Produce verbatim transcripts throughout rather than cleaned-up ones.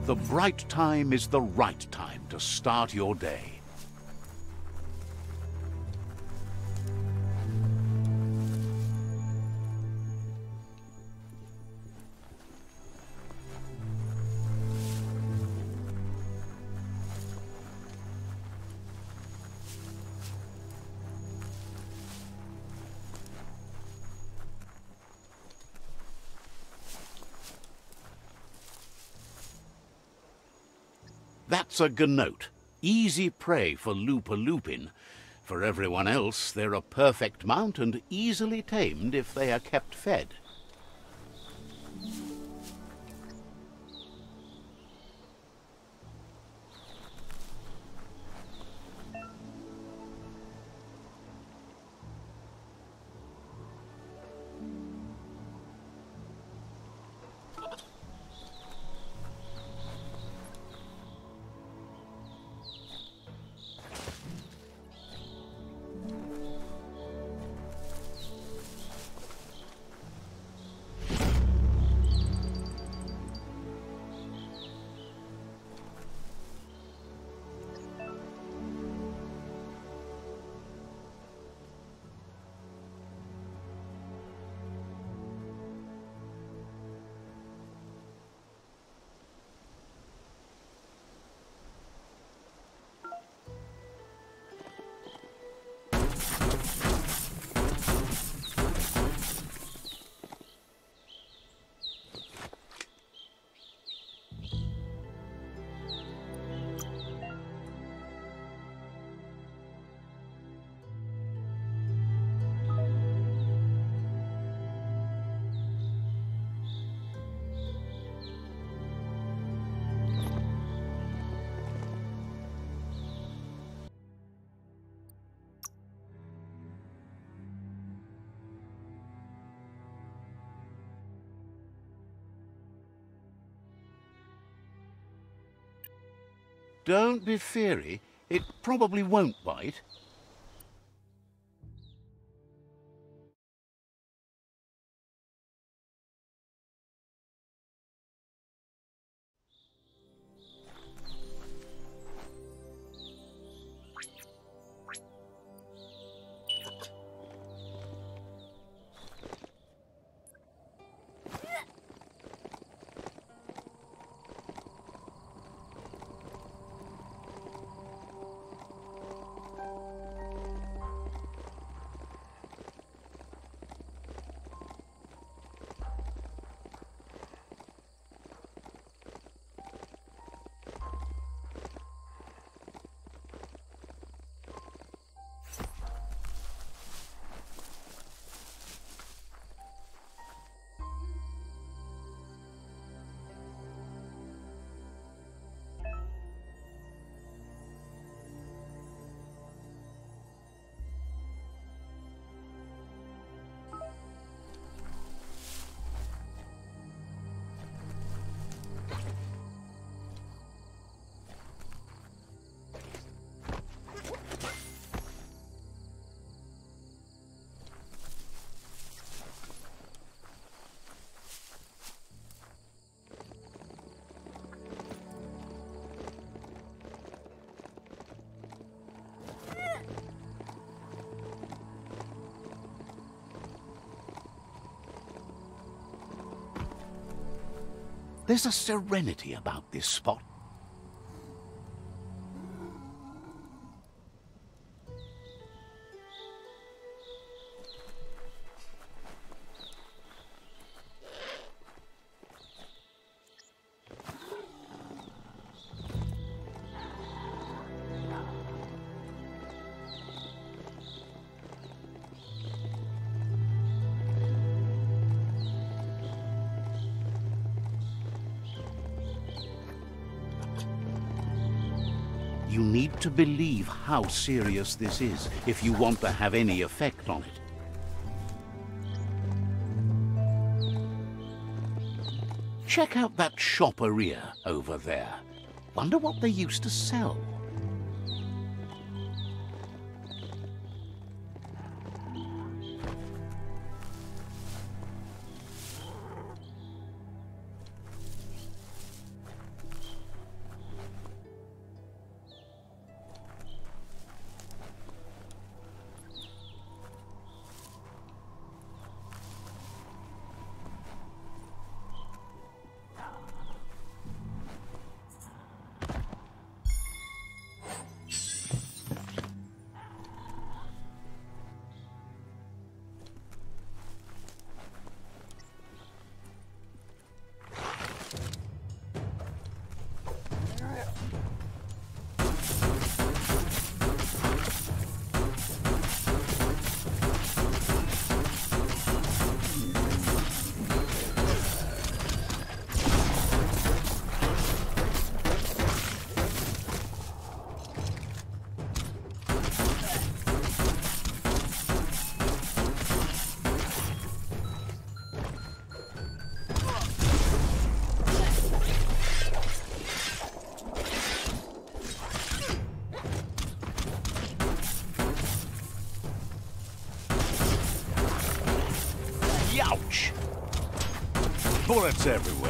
The bright time is the right time to start your day. That's a gnote, easy prey for Lupa-Lupin. For everyone else, they're a perfect mount and easily tamed if they are kept fed. Don't be feary. It probably won't bite. There's a serenity about this spot. You need to believe how serious this is if you want to have any effect on it. Check out that shopperia over there. Wonder what they used to sell. Bullets everywhere.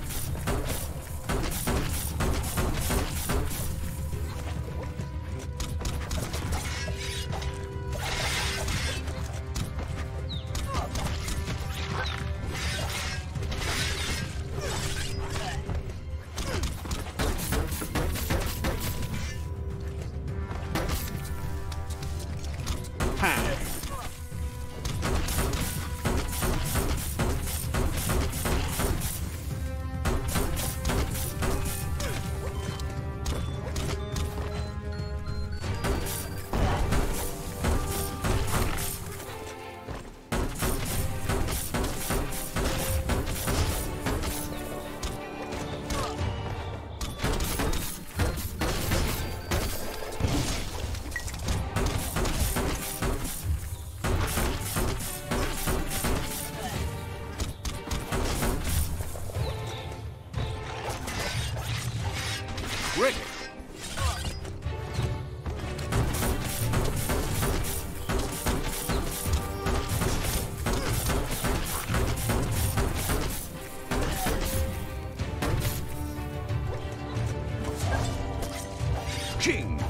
King.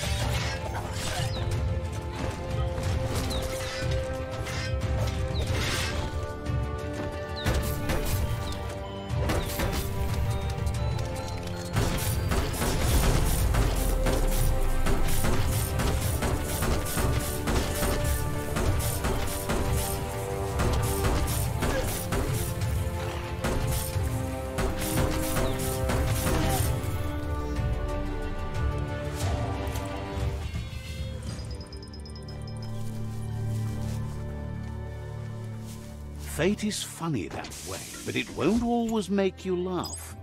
Fate is funny that way, but it won't always make you laugh.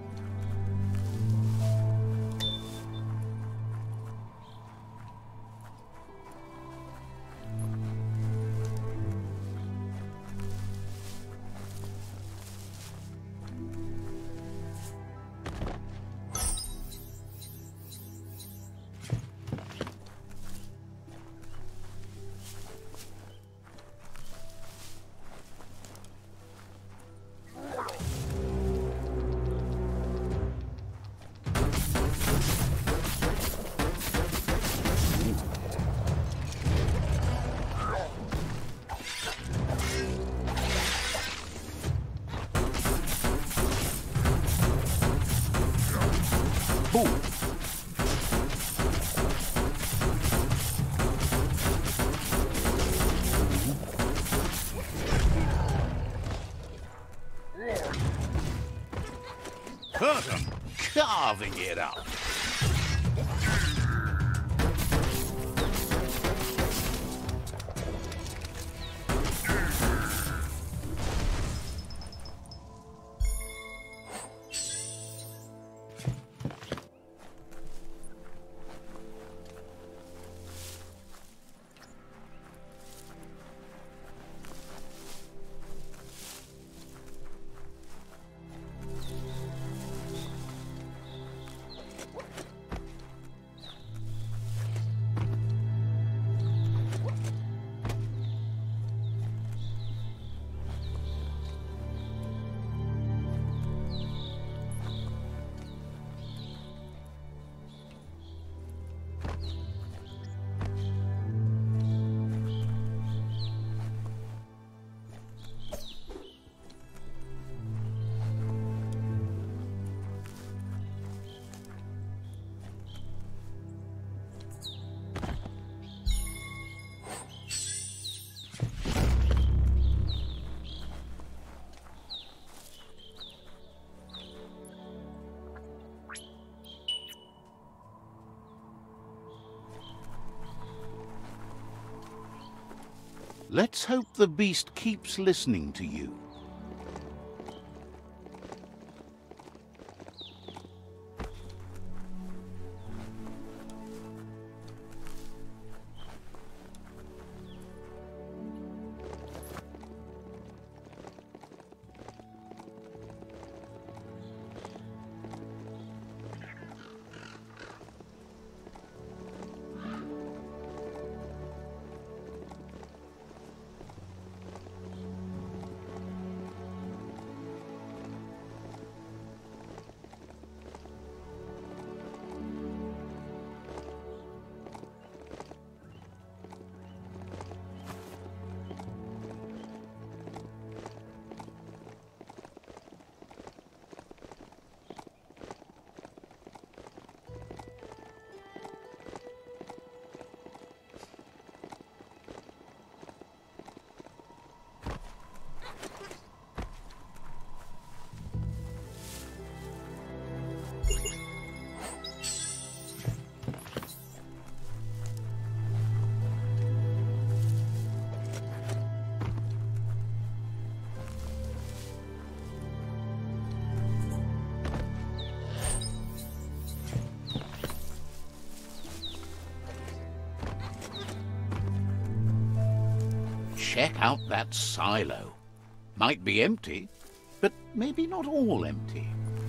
Hurt him, carving it up. Let's hope the beast keeps listening to you. check out that silo. Might be empty, but maybe not all empty.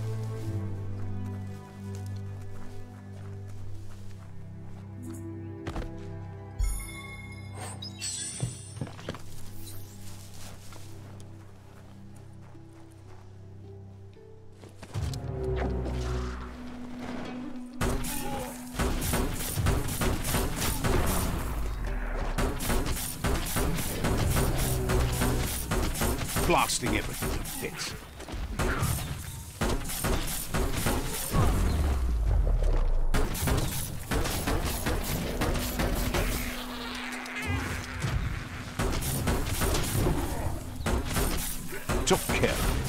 Blasting everything that fits. Took care of it.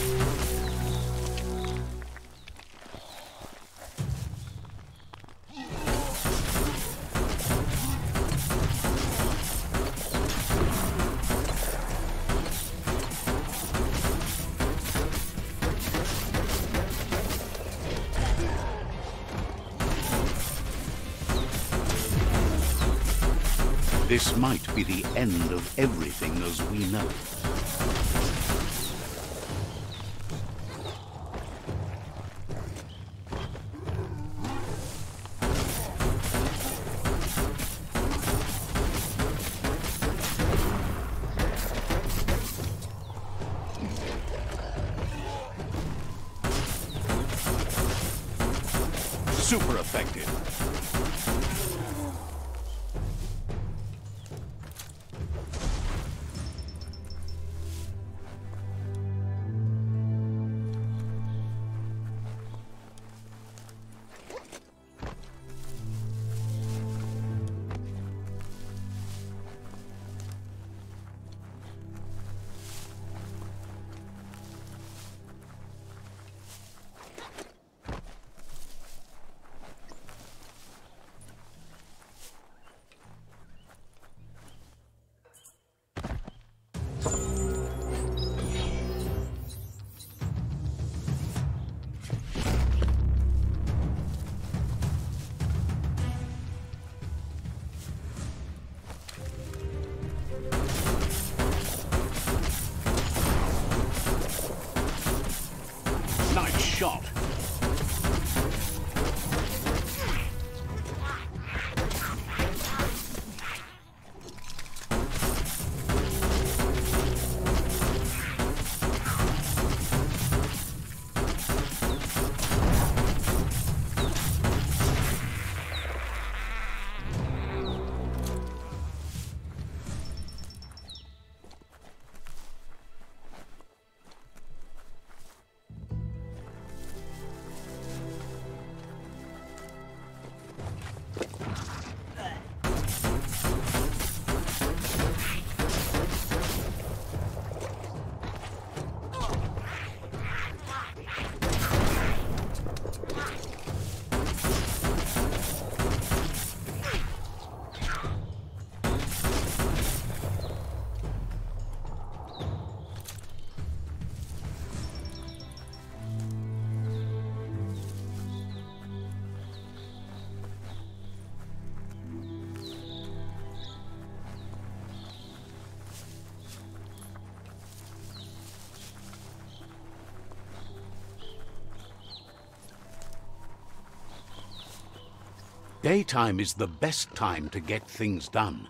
This might be the end of everything as we know it. Super effective. Nice shot. Daytime is the best time to get things done.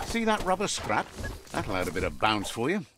See that rubber scrap? That'll add a bit of bounce for you.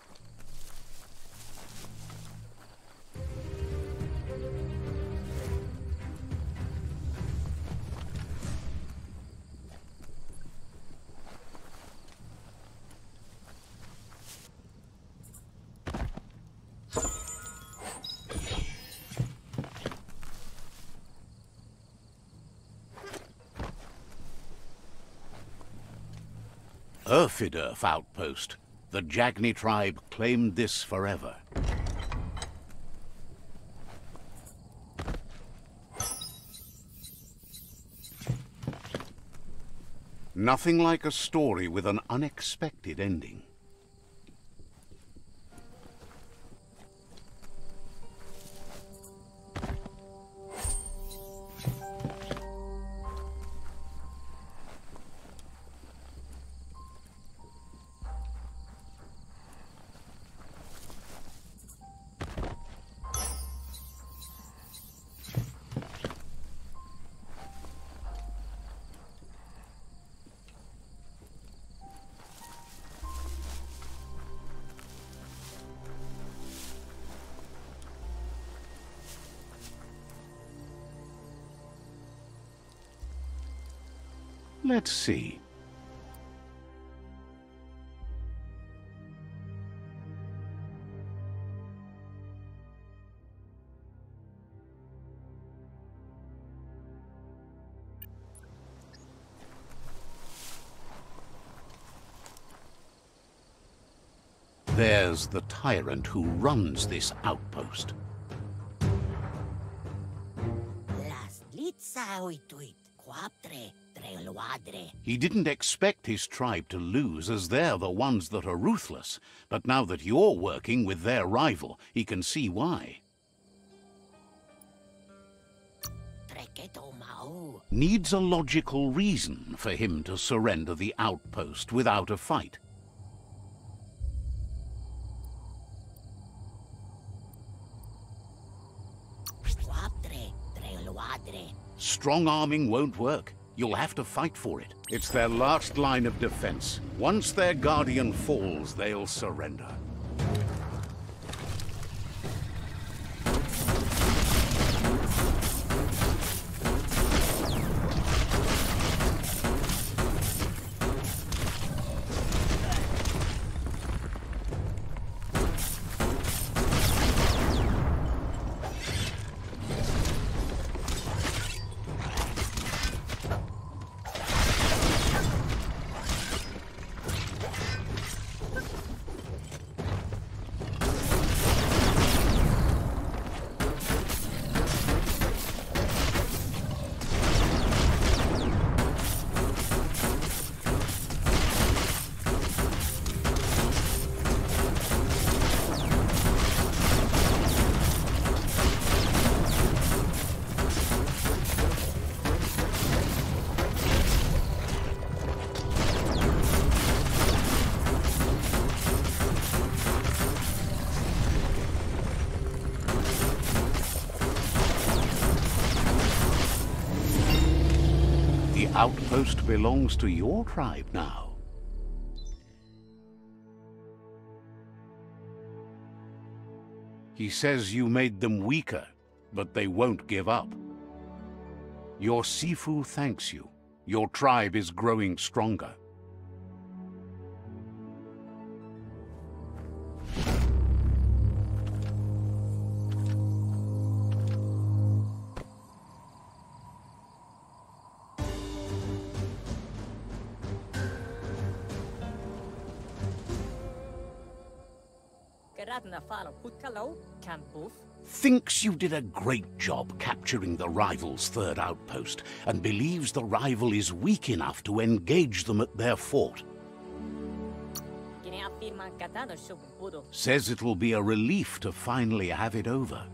Urfidurf outpost. The Jagni tribe claimed this forever. Nothing like a story with an unexpected ending. Let's see. There's the tyrant who runs this outpost. He didn't expect his tribe to lose, as they're the ones that are ruthless. But now that you're working with their rival, he can see why. Needs a logical reason for him to surrender the outpost without a fight. Strong arming won't work. You'll have to fight for it. It's their last line of defense. Once their guardian falls, they'll surrender. Outpost belongs to your tribe now. He says you made them weaker, but they won't give up. Your Sifu thanks you. Your tribe is growing stronger. Thinks you did a great job capturing the rival's third outpost, and believes the rival is weak enough to engage them at their fort. Says it'll be a relief to finally have it over.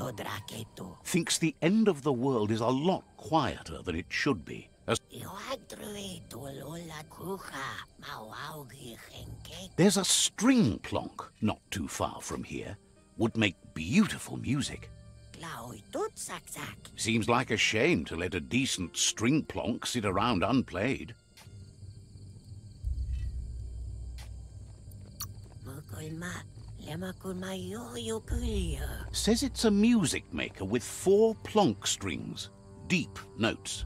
Thinks the end of the world is a lot quieter than it should be. As there's a string plonk not too far from here. Would make beautiful music. Seems like a shame to let a decent string plonk sit around unplayed. Says it's a music maker with four plonk strings, deep notes.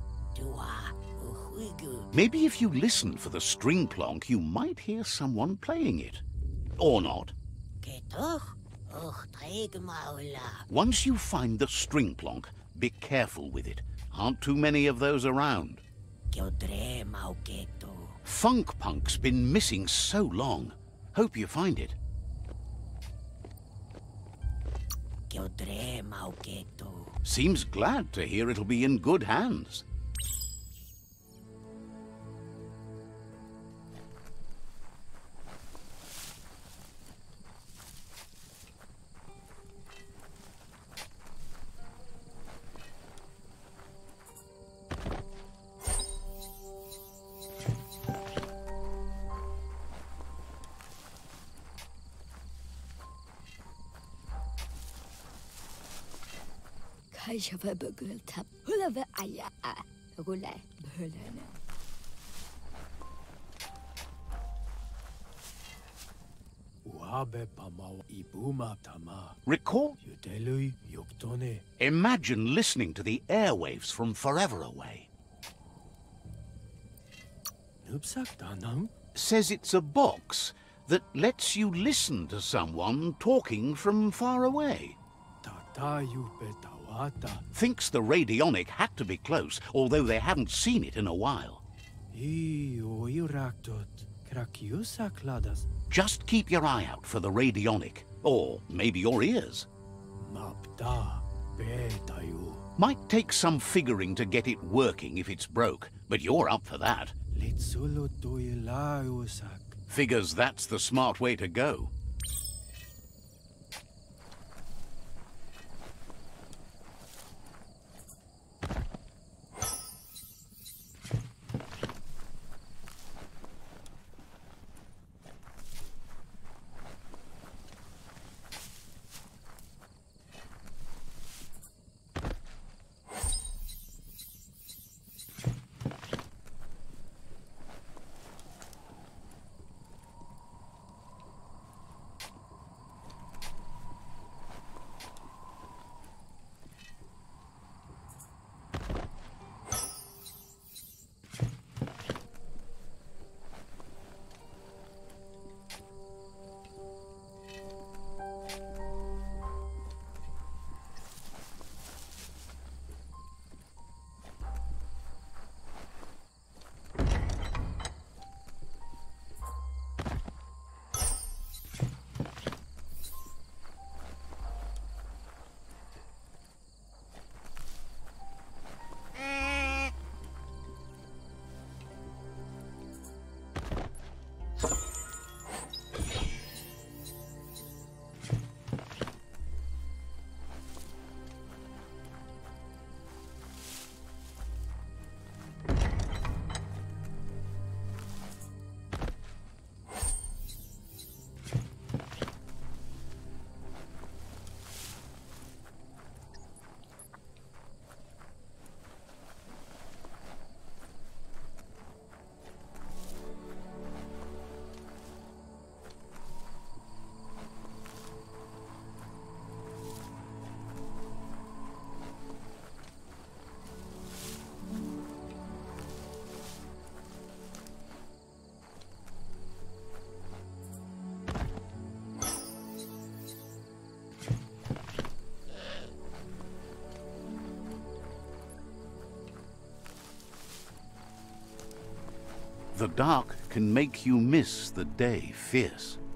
Maybe if you listen for the string plonk, you might hear someone playing it. Or not. Once you find the string plonk, be careful with it. Aren't too many of those around. Funk Punk's been missing so long. Hope you find it. Seems glad to hear it'll be in good hands. Recall? Imagine listening to the airwaves from forever away. Says it's a box that lets you listen to someone talking from far away. Thinks the radionic had to be close, although they haven't seen it in a while. Just keep your eye out for the radionic, or maybe your ears. Might take some figuring to get it working if it's broke, but you're up for that. Figures that's the smart way to go. The dark can make you miss the day fierce.